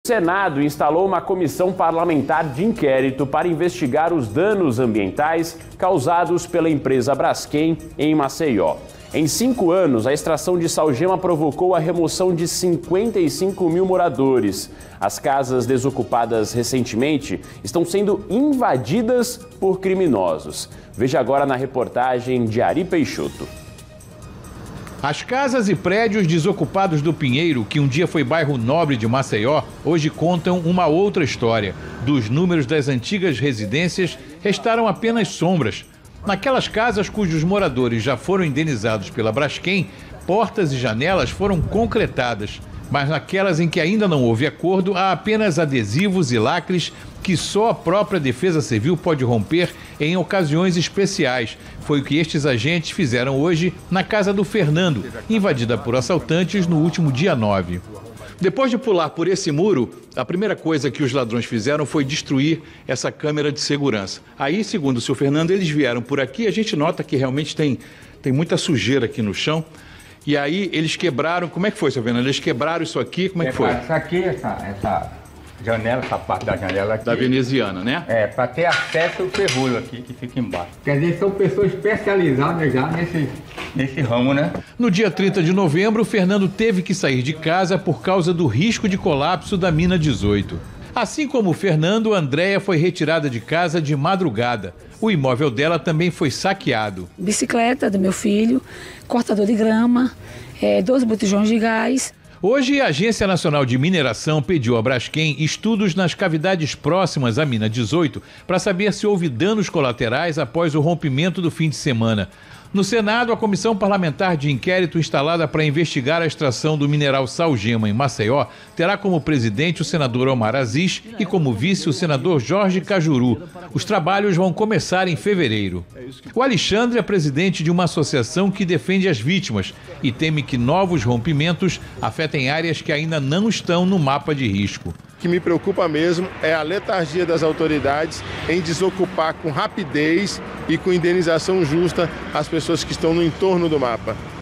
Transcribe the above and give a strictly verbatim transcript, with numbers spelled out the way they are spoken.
O Senado instalou uma comissão parlamentar de inquérito para investigar os danos ambientais causados pela empresa Braskem em Maceió. Em cinco anos, a extração de salgema provocou a remoção de cinquenta e cinco mil moradores. As casas desocupadas recentemente estão sendo invadidas por criminosos. Veja agora na reportagem de Ari Peixoto. As casas e prédios desocupados do Pinheiro, que um dia foi bairro nobre de Maceió, hoje contam uma outra história. Dos números das antigas residências, restaram apenas sombras. Naquelas casas cujos moradores já foram indenizados pela Braskem, portas e janelas foram concretadas. Mas naquelas em que ainda não houve acordo, há apenas adesivos e lacres que só a própria Defesa Civil pode romper em ocasiões especiais. Foi o que estes agentes fizeram hoje na casa do Fernando, invadida por assaltantes no último dia nove. Depois de pular por esse muro, a primeira coisa que os ladrões fizeram foi destruir essa câmera de segurança. Aí, segundo o seu Fernando, eles vieram por aqui, a gente nota que realmente tem, tem muita sujeira aqui no chão. E aí eles quebraram, como é que foi, seu Fernando? Eles quebraram isso aqui, como é que foi? Isso aqui, essa, essa janela, essa parte da janela aqui. Da veneziana, né? É, para ter acesso ao ferrolho aqui, que fica embaixo. Quer dizer, são pessoas especializadas já nesse, nesse ramo, né? No dia trinta de novembro, o Fernando teve que sair de casa por causa do risco de colapso da mina dezoito. Assim como o Fernando, a Andréia foi retirada de casa de madrugada. O imóvel dela também foi saqueado. Bicicleta do meu filho, cortador de grama, é, dois botijões de gás. Hoje, a Agência Nacional de Mineração pediu à Braskem estudos nas cavidades próximas à mina dezoito para saber se houve danos colaterais após o rompimento do fim de semana. No Senado, a comissão parlamentar de inquérito instalada para investigar a extração do mineral salgema em Maceió terá como presidente o senador Omar Aziz e como vice o senador Jorge Cajuru. Os trabalhos vão começar em fevereiro. O Alexandre é presidente de uma associação que defende as vítimas e teme que novos rompimentos afetem áreas que ainda não estão no mapa de risco. O que me preocupa mesmo é a letargia das autoridades em desocupar com rapidez e com indenização justa as pessoas que estão no entorno do mapa.